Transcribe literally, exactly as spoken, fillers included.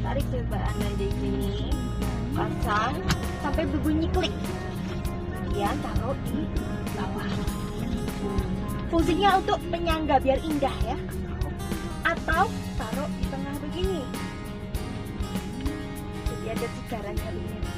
tarik coba Anda di sini, pasang sampai berbunyi klik. Kemudian taruh di bawah. Fungsinya untuk penyangga biar indah ya. Atau taruh di tengah begini. Jadi ada cigarannya begini.